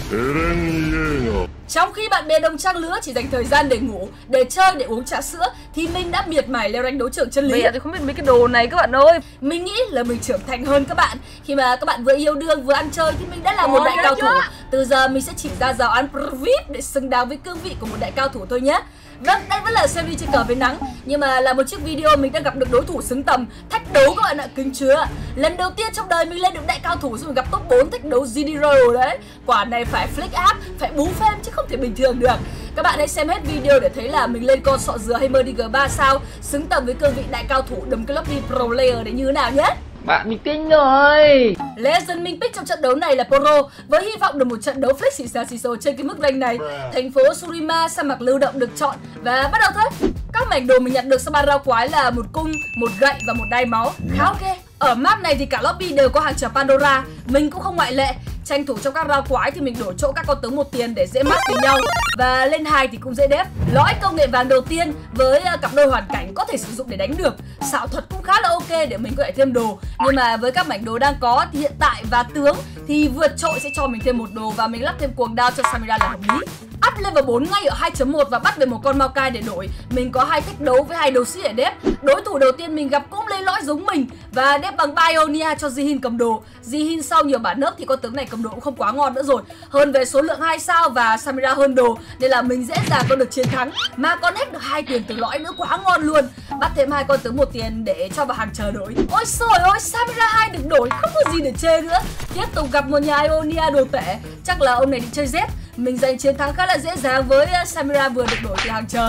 Trong khi bạn bè đồng trang lứa chỉ dành thời gian để ngủ, để chơi, để uống trà sữa, thì mình đã miệt mài leo rank đấu trường chân lý. Mẹ thì không biết mấy cái đồ này các bạn ơi. Mình nghĩ là mình trưởng thành hơn các bạn. Khi mà các bạn vừa yêu đương vừa ăn chơi thì mình đã là một đại cao thủ. Từ giờ mình sẽ chỉ ra giáo án Privip để xứng đáng với cương vị của một đại cao thủ thôi nhé. Vâng, đây vẫn là series trên cờ với nắng, nhưng mà là một chiếc video mình đã gặp được đối thủ xứng tầm, thách đấu các bạn ạ, kính chứa. Lần đầu tiên trong đời mình lên được đại cao thủ rồi gặp top 4 thách đấu GDR đấy. Quả này phải flick up, phải bú phêm chứ không thể bình thường được. Các bạn hãy xem hết video để thấy là mình lên con sọ dừa hay Merdy G3 sao, xứng tầm với cương vị đại cao thủ đấm cái lobby pro player để như thế nào nhé. Bạn mình kinh rồi. Legend mình pick trong trận đấu này là Poro, với hy vọng được một trận đấu flex xì xà xì xồ trên cái mức rank này. Thành phố Surima sa mạc lưu động được chọn và bắt đầu thôi. Các mảnh đồ mình nhận được sau 3 rau quái là một cung, một gậy và một đai máu. Khá ok. Ở map này thì cả lobby đều có hàng chờ Pandora, mình cũng không ngoại lệ. Tranh thủ trong các rau quái thì mình đổi chỗ các con tướng 1 tiền để dễ mắt với nhau. Và lên 2 thì cũng dễ đép. Lõi công nghệ vàng đầu tiên với cặp đôi hoàn cảnh có thể sử dụng để đánh được. Xảo thuật cũng khá là ok để mình có thể thêm đồ. Nhưng mà với các mảnh đồ đang có thì hiện tại và tướng thì vượt trội sẽ cho mình thêm một đồ và mình lắp thêm cuồng đao cho Samira là hợp lý. Up level 4 ngay ở 2.1 và bắt về một con Maokai để đổi. Mình có 2 thách đấu với 2 đấu sĩ để đép. Đối thủ đầu tiên mình gặp cũng lấy lõi giống mình và đép bằng Bionia cho Jihin cầm đồ. Jihin sau nhiều bản nớp thì con tướng này cầm đồ cũng không quá ngon nữa rồi. Hơn về số lượng 2 sao và Samira hơn đồ nên là mình dễ dàng có được chiến thắng. Mà còn hết được 2 tiền từ lõi nữa, quá ngon luôn. Bắt thêm 2 con tướng 1 tiền để cho vào hàng chờ đổi. Ôi trời ơi, Samira 2 được đổi, không có gì để chê nữa. Tiếp tục gặp một nhà Ionia đồ tể. Chắc là ông này định chơi Z. Mình giành chiến thắng khá là dễ dàng với Samira vừa được đổi từ hàng chờ.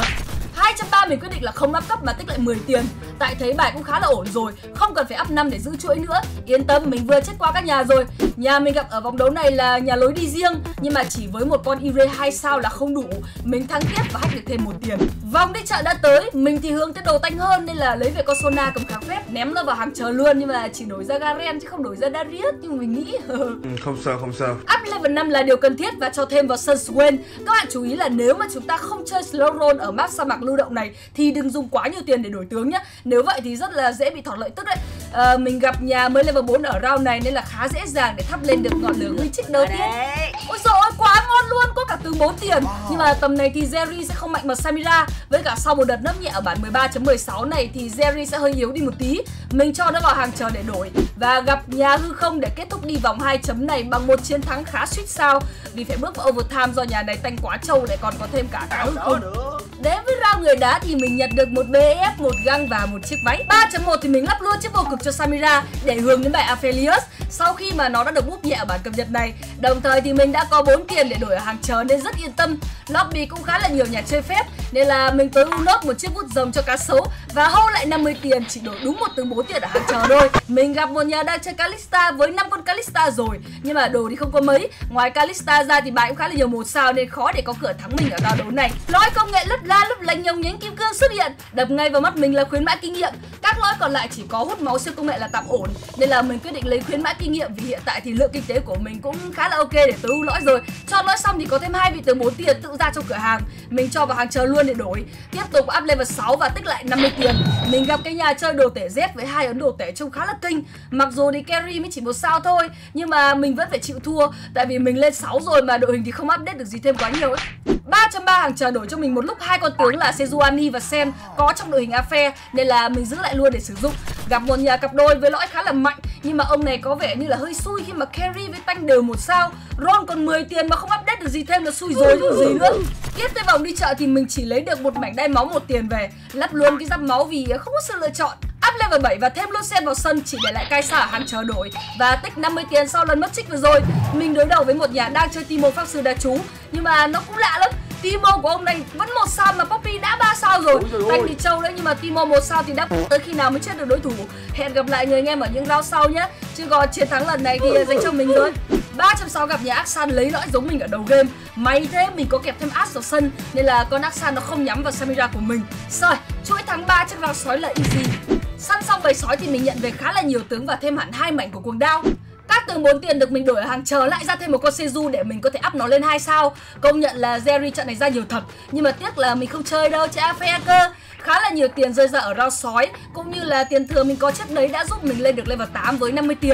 230 mình quyết định là không up cấp mà tích lại 10 tiền. Tại thấy bài cũng khá là ổn rồi, không cần phải up 5 để giữ chuỗi nữa. Yên tâm, mình vừa chết qua các nhà rồi. Nhà mình gặp ở vòng đấu này là nhà lối đi riêng, nhưng mà chỉ với một con Ire 2 sao là không đủ. Mình thắng tiếp và hack được thêm 1 tiền. Vòng đi chợ đã tới, mình thì hướng tới đồ tanh hơn nên là lấy về con Sona cầm kháng phép, ném nó vào hàng chờ luôn, nhưng mà chỉ đổi ra Garen chứ không đổi ra Darius, nhưng mà mình nghĩ không sao không sao. Up level 5 là điều cần thiết và cho thêm vào Sunswain. Các bạn chú ý là nếu mà chúng ta không chơi slow roll ở map sa mạc lưu động này thì đừng dùng quá nhiều tiền để đổi tướng nhá. Nếu vậy thì rất là dễ bị thọt lợi tức đấy. Mình gặp nhà mới level 4 ở round này nên là khá dễ dàng để thắp lên được ngọn lửa huy chích đầu tiên. Ôi dồi ôi, quá ngon luôn, có cả tướng 4 tiền. Nhưng mà tầm này thì Jerry sẽ không mạnh bằng Samira. Với cả sau một đợt nấp nhẹ ở bản 13.16 này thì Jerry sẽ hơi yếu đi một tí. Mình cho nó vào hàng chờ để đổi. Và gặp nhà hư không để kết thúc đi vòng 2 chấm này bằng một chiến thắng khá suýt sao. Vì phải bước vào overtime do nhà này tanh quá trâu lại còn có thêm cả cá hư không. Đến với round người đá thì mình nhận được một BF, một găng và một chiếc váy. 3.1 thì mình lắp luôn chiếc vô cực cho Samira để hướng đến bài Aphelios sau khi mà nó đã được búp nhẹ ở bản cập nhật này. Đồng thời thì mình đã có 4 tiền để đổi ở hàng chờ nên rất yên tâm. Lobby cũng khá là nhiều nhà chơi phép nên là mình tới unlock một chiếc bút rồng cho cá sấu và hold lại 50 tiền, chỉ đổi đúng một tướng 4 tiền ở hàng chờ thôi. Mình gặp một nhà đang chơi Kalista với 5 con Kalista rồi, nhưng mà đồ thì không có mấy. Ngoài Kalista ra thì bài cũng khá là nhiều 1 sao nên khó để có cửa thắng mình ở round đấu này. Lõi công nghệ lấp la lấp lánh nhông nhánh kim cương xuất hiện, đập ngay vào mắt mình là khuyến mãi kinh nghiệm. Các lõi còn lại chỉ có hút máu siêu công nghệ là tạm ổn nên là mình quyết định lấy khuyến mãi kinh nghiệm vì hiện tại thì lượng kinh tế của mình cũng khá là ok để tối ưu lõi rồi. Cho lõi xong thì có thêm 2 vị tướng 4 tiền tự ra trong cửa hàng, mình cho vào hàng chờ luôn để đổi. Tiếp tục up level 6 và tích lại 50 tiền. Mình gặp cái nhà chơi đồ tể Z với 2 ấn đồ tể trông khá là kinh. Mặc dù thì carry mới chỉ 1 sao thôi nhưng mà mình vẫn phải chịu thua tại vì mình lên 6 rồi mà đội hình thì không update được gì thêm quá nhiều ấy. 3.3 hàng chờ đổi cho mình một lúc 2 con tướng là Sejuani và Sen có trong đội hình Afe nên là mình giữ lại luôn để sử dụng. Gặp một nhà cặp đôi với lõi khá là mạnh nhưng mà ông này có vẻ như là hơi xui khi mà carry với tanh đều 1 sao. Ron còn 10 tiền mà không update được gì thêm là xui rồi chứ gì nữa. Tiếp tới vòng đi chợ thì mình chỉ lấy được một mảnh đai máu 1 tiền về, lắp luôn cái giáp máu vì không có sự lựa chọn. Up level 7 và thêm luôn Sen vào sân chỉ để lại Kaisa ở hàng chờ đổi và tích 50 tiền sau lần mất trích vừa rồi. Mình đối đầu với một nhà đang chơi Timo Pháp Sư Đa Chú nhưng mà nó cũng lạ lắm. Timo của ông này vẫn 1 sao mà Poppy đã 3 sao rồi. Anh thì trâu đấy nhưng mà Timo 1 sao thì đã tới khi nào mới chết được đối thủ. Hẹn gặp lại người anh em ở những round sau nhé. Chứ còn chiến thắng lần này thì dành cho mình thôi. 3.6 gặp nhà Aksan lấy lõi giống mình ở đầu game. May thế mình có kẹp thêm Ash vào sân nên là con Aksan nó không nhắm vào Samira của mình. Rồi, chuỗi thắng 3 trên round sói là easy. Săn xong bầy sói thì mình nhận về khá là nhiều tướng và thêm hẳn 2 mảnh của cuồng đao. Các tướng 4 tiền được mình đổi ở hàng chờ lại ra thêm một con Seju để mình có thể up nó lên 2 sao. Công nhận là Jerry trận này ra nhiều thật. Nhưng mà tiếc là mình không chơi đâu, chơi AFE cơ. Khá là nhiều tiền rơi ra ở round sói cũng như là tiền thừa mình có trước đấy đã giúp mình lên được level 8 với 50 tiền.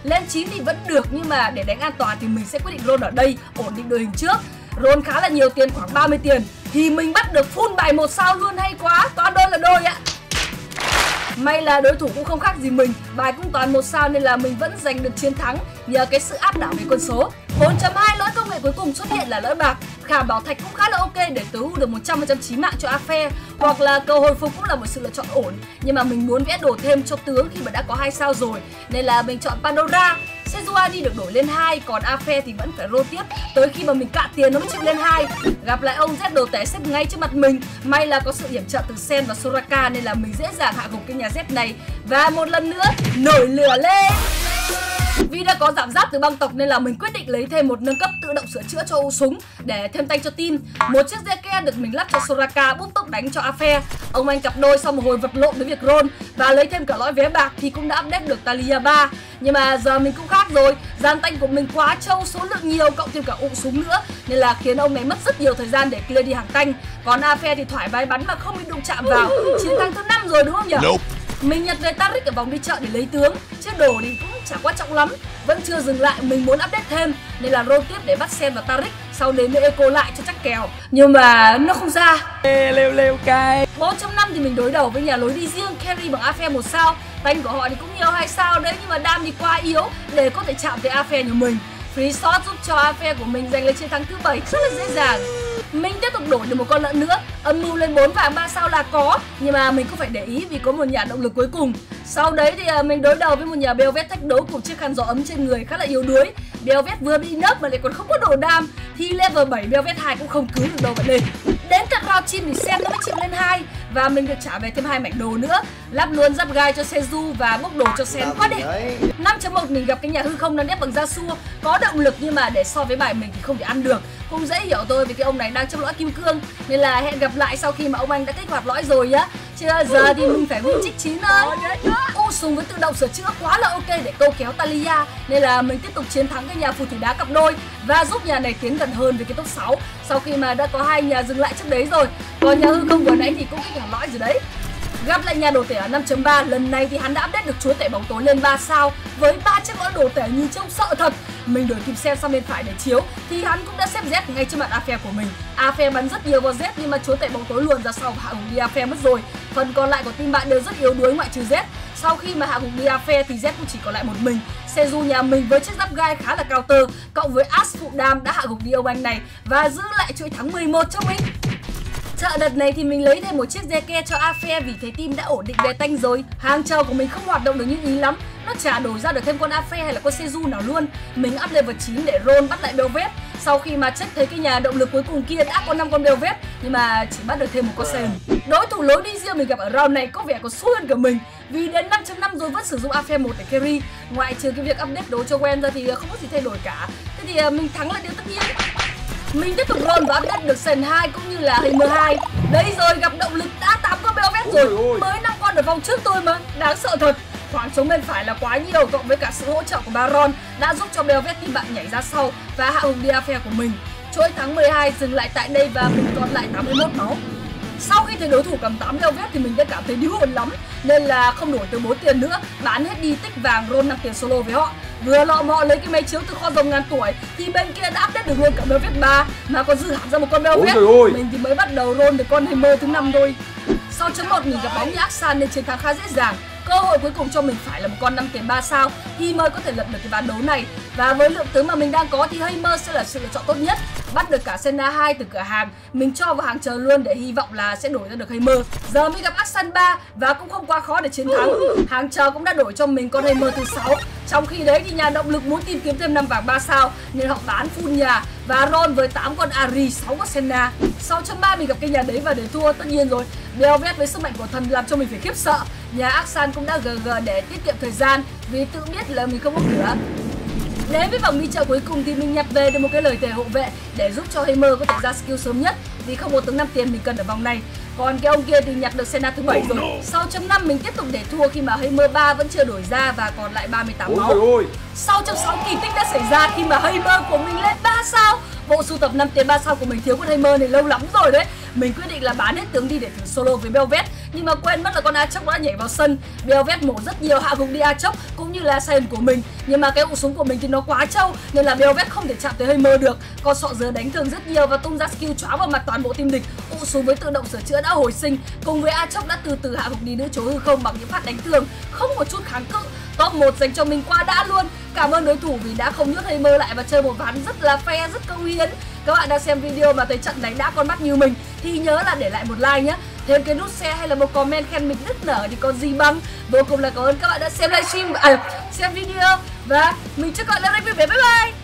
Lên 9 thì vẫn được, nhưng mà để đánh an toàn thì mình sẽ quyết định roll ở đây, ổn định đội hình trước. Roll khá là nhiều tiền, khoảng 30 tiền, thì mình bắt được full bài 1 sao luôn, hay quá, toàn đôi là đôi ạ. May là đối thủ cũng không khác gì mình, bài cũng toàn 1 sao nên là mình vẫn giành được chiến thắng nhờ cái sự áp đảo về quân số. 4.2 lỗi công nghệ cuối cùng xuất hiện là lỗi bạc. Khảm bảo thạch cũng khá là ok để tối ưu được 100% chí mạng cho Aphê, hoặc là cầu hồi phục cũng là một sự lựa chọn ổn. Nhưng mà mình muốn vẽ đồ thêm cho tướng khi mà đã có 2 sao rồi, nên là mình chọn Pandora. Sejuani được đổi lên 2, còn Aphê thì vẫn phải roll tiếp tới khi mà mình cạn tiền nó mới chịu lên 2. Gặp lại ông Z đồ tể xếp ngay trước mặt mình. May là có sự yểm trợ từ Sen và Soraka nên là mình dễ dàng hạ gục cái nhà Z này. Và một lần nữa nổi lửa lên. Vì đã có giảm giáp từ băng tộc nên là mình quyết định lấy thêm một nâng cấp tự động sửa chữa cho u súng để thêm tanh cho team. Một chiếc Zeke được mình lắp cho Soraka búp tốc đánh cho Aphê. Ông anh cặp đôi sau một hồi vật lộn với việc roll và lấy thêm cả lõi vé bạc thì cũng đã update được Talia 3. Nhưng mà giờ mình cũng khác rồi, dàn tanh của mình quá trâu, số lượng nhiều cộng thêm cả ụ súng nữa nên là khiến ông này mất rất nhiều thời gian để clear đi hàng tanh. Còn Aphê thì thoải mái bắn mà không bị đụng chạm vào. Chiến thắng thứ 5 rồi đúng không nhỉ? Mình nhặt về Taric ở vòng đi chợ để lấy tướng, chứ đồ thì cũng chẳng quan trọng lắm. Vẫn chưa dừng lại, mình muốn update thêm nên là roll tiếp để bắt Sen và Taric, sau đến mới eco lại cho chắc kèo. Nhưng mà nó không ra. Lêu cay. 4.5 thì mình đối đầu với nhà lối đi riêng carry bằng Aphê 1 sao. Tanh của họ thì cũng nhiều 2 sao đấy, nhưng mà đam thì quá yếu để có thể chạm tới Aphê của mình. Free shot giúp cho Aphê của mình giành lấy chiến thắng thứ 7 rất là dễ dàng. Mình tiếp tục đổi được một con lợn nữa. Âm mưu lên 4 vàng 3 sao là có, nhưng mà mình cũng phải để ý vì có một nhà động lực cuối cùng. Sau đấy thì mình đối đầu với một nhà Belvet thách đấu cùng chiếc khăn gió ấm trên người khá là yếu đuối. Belvet vừa bị nấp mà lại còn không có đồ đam, thì level 7 Belvet 2 cũng không cứu được đâu bạn ơi. Đến tận round chim thì Sen nó mới chịu lên 2 và mình được trả về thêm 2 mảnh đồ nữa. Lắp luôn giáp gai cho Seju và bốc đồ cho Sen quá đẹp. 5.1 mình gặp cái nhà hư không đang đép bằng Yasuo, có động lực nhưng mà để so với bài mình thì không thể ăn được. Cũng dễ hiểu thôi vì cái ông này đang trong lõi kim cương, nên là hẹn gặp lại sau khi mà ông anh đã kích hoạt lõi rồi nhá. Chứ giờ thì mình phải win trích 9 thôi. U súng với tự động sửa chữa quá là ok để câu kéo Talia, nên là mình tiếp tục chiến thắng cái nhà phù thủy đá cặp đôi và giúp nhà này tiến gần hơn với cái top 6 sau khi mà đã có 2 nhà dừng lại trước đấy rồi. Còn nhà hư không vừa nãy thì cũng kích hoạt lõi rồi đấy. Gặp lại nhà đồ tể ở 5.3, lần này thì hắn đã update được chúa tể bóng tối lên 3 sao với 3 chiếc lõi đồ tể nhìn trông sợ thật. Mình đổi kịp Sen sang bên phải để chiếu thì hắn cũng đã xếp Z ngay trước mặt Aphê của mình. Aphê bắn rất nhiều vào Z nhưng mà chúa tể bóng tối luồn ra sau hạ gục đi Aphê mất rồi. Phần còn lại của team bạn đều rất yếu đuối ngoại trừ Z. Sau khi mà hạ gục đi Aphê thì Z cũng chỉ còn lại một mình. Seju nhà mình với chiếc giáp gai khá là counter cộng với Ash phụ đam đã hạ gục đi ông anh này và giữ lại chuỗi thắng 11 cho mình. Chợ đợt này thì mình lấy thêm một chiếc Zeke cho Aphê vì thấy team đã ổn định về tanh rồi. Hàng chờ của mình không hoạt động được như ý lắm, nó chả đổi ra được thêm con Aphê hay là con Seju nào luôn. Mình up level 9 để roll bắt lại Belvet. Sau khi mà check thấy cái nhà động lực cuối cùng kia đã có 5 con Belvet nhưng mà chỉ bắt được thêm một con Sen. Đối thủ lối đi riêng mình gặp ở round này có vẻ còn xui hơn cả mình vì đến 5.5 rồi vẫn sử dụng Aphê 1 để carry. Ngoại trừ cái việc update đồ cho Gwen ra thì không có gì thay đổi cả. Thế thì mình thắng là điều tất nhiên. Mình tiếp tục roll và update được Sen 2 cũng như là Hammer 2. Đây rồi, gặp động lực đã 8 con Belvet rồi, mới 5 con ở vòng trước tôi mà, đáng sợ thật. Khoảng trống bên phải là quá nhiều cộng với cả sự hỗ trợ của Baron đã giúp cho Belvet team bạn nhảy ra sau và hạ gục đi Aphê của mình. Chuỗi thắng 12 dừng lại tại đây và mình còn lại 81 máu. Sau khi thấy đối thủ cầm 8 Belvet thì mình đã cảm thấy điếu hồn lắm nên là không đổi tới 4 tiền nữa, bán hết đi tích vàng roll 5 tiền solo với họ. Vừa lọ mọ lấy cái máy chiếu từ kho rồng ngàn tuổi thì bên kia đã update được luôn cả Belvet 3 mà còn dư hẳn ra một con Belvet. Mình thì mới bắt đầu roll được con Hammer thứ 5 thôi. Sau chấm 1 mình gặp bóng như Aksan nên chiến thắng khá dễ dàng. Cơ hội cuối cùng cho mình phải là một con 5 tiền 3 sao thì mới có thể lật được cái ván đấu này. Và với lượng tướng mà mình đang có thì Hammer sẽ là sự lựa chọn tốt nhất. Bắt được cả Senna 2 từ cửa hàng, mình cho vào hàng chờ luôn để hy vọng là sẽ đổi ra được Hammer. Giờ mới gặp Aksan 3 và cũng không quá khó để chiến thắng. Hàng chờ cũng đã đổi cho mình con Hammer thứ 6. Trong khi đấy thì nhà động lực muốn tìm kiếm thêm 5 vàng 3 sao nên họ bán full nhà và roll với 8 con Ari, 6 con Senna. 6.3 mình gặp cái nhà đấy và để thua tất nhiên rồi. Belvet với sức mạnh của thần làm cho mình phải khiếp sợ. Nhà Aksan cũng đã GG để tiết kiệm thời gian vì tự biết là mình không có cửa. Đến với vòng đi chợ cuối cùng thì mình nhặt về được một cái lời thề hộ vệ để giúp cho Hammer có thể ra skill sớm nhất vì không có tướng 5 tiền mình cần ở vòng này. Còn cái ông kia thì nhặt được Senna thứ 7 rồi. Sau chấm 5 mình tiếp tục để thua khi mà Hammer 3 vẫn chưa đổi ra và còn lại 38 máu. Sau chấm 6 kỳ tích đã xảy ra khi mà Hammer của mình lên 3 sao. Bộ sưu tập 5 tiền 3 sao của mình thiếu con Hammer này lâu lắm rồi đấy. Mình quyết định là bán hết tướng đi để thử solo với Belvet. nhưng mà quên mất là con Aatrox đã nhảy vào sân. Belvet mổ rất nhiều hạ gục đi Aatrox cũng như là Saiyan của mình, nhưng mà cái ụ súng của mình thì nó quá trâu nên là Belvet không thể chạm tới Heimer được. Con sọ dừa đánh thương rất nhiều và tung ra skill choáng vào mặt toàn bộ team địch. Ụ súng với tự động sửa chữa đã hồi sinh, cùng với Aatrox đã từ từ hạ gục đi nữ chối hư không bằng những phát đánh thương không một chút kháng cự. Top 1 dành cho mình qua đã luôn. Cảm ơn đối thủ vì đã không nhốt Heimer lại và chơi một ván rất là fair, rất công hiến. Các bạn đang xem video mà thấy trận đánh đã con mắt như mình thì nhớ là để lại một like nhé, thêm cái nút share hay là một comment khen mình nức nở thì còn gì bằng. Vô cùng là cảm ơn các bạn đã xem livestream, xem video và mình chúc các bạn lần này vui vẻ. Bye bye.